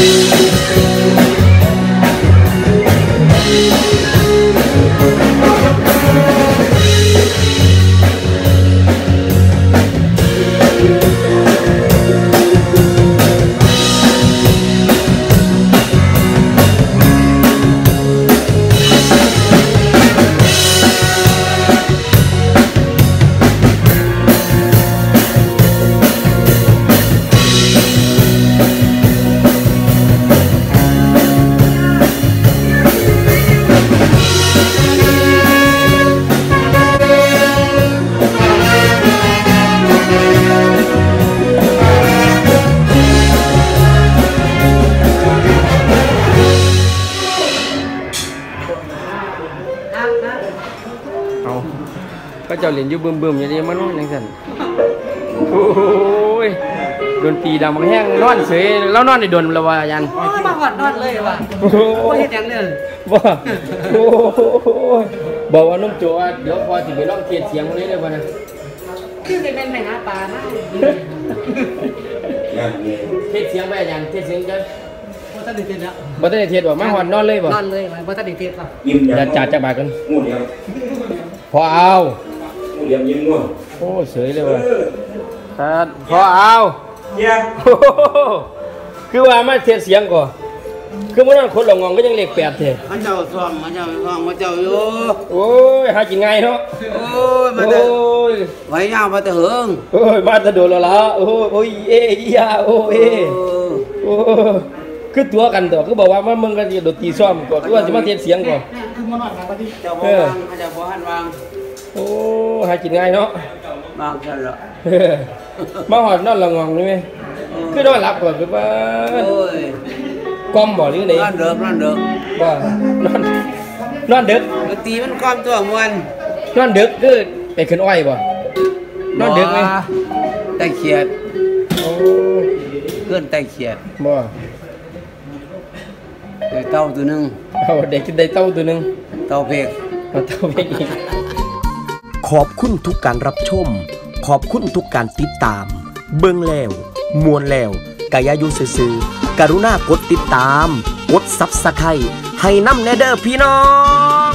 ก็เจ้าเล่นอยู่บึมๆอย่างนี้มันนอนอย่างนั้นโอ้ยโดนตีดังมันแห้งนอนเฉยแล้วนอนในโดนละวะยันมาหอดนอนเลยว่ะไม่เห็นอย่างนี้บ่บอกว่านุ่มโจว่าเดี๋ยวพอสิไปร้องเทียนเสียงวันนี้เลยป่ะนะคือจะเป็นแม่หาปลาหน้าเทียนเสียงไปยันเทียนเสียงจะบ่ตัดดิเทียนแล้วบ่ตัดดิเทียนบ่มาหอดนอนเลยบ่นอนเลยบ่ตัดดิเทียนป่ะอย่าจ่าจะบากันพอเอาโอ้เฉยเลยว่ะครับพอเอาคือว่ามาเทียนเสียงก่อนคือมันนั่นคนหลงงงก็ยังเล็กแปดเถอะมันเจ้าซ้อมมันเจ้าซ้อมมันเจ้าอยู่โอ้ยหากินไงเนาะโอ้ยมาเถอะไว้ยาวมาเถอะโอ้ยมาตะโดนแล้วล่ะโอ้ยเอ้ยาโอ้ยโอ้คือตัวกันตัวคือบอกว่ามึงกันจะโดดตีซ้อมก่อนคือว่าจะมาเทียนเสียงก่อนคือมันนอนกันที่เจ้าบ่วางเจ้าบ่หันวางโอ้หากินไงเนาะวางกันละมาหอดนอนหลงงนี่ไหมคือนอนหลับก่อนคือว่ากอมบ่หรือไงนอนเด็กบ่นอนเด็กตีมันกอมตัวมันนอนเด็กคือไปขึ้นอ้อยบ่นอนเด็กไหมไตเขียดโอ้เกินไตเขียดบ่ได้เต้าตัวนึงเอาเด็กได้เต้าตัวนึงเต้าเพกอีกขอบคุณทุกการรับชมขอบคุณทุกการติดตามเบิ่งแล้วมวนแล้วกายายุซื่อๆกรุณากดติดตามกดซับสไครบ์ให้นำแน่เด้อพี่น้อง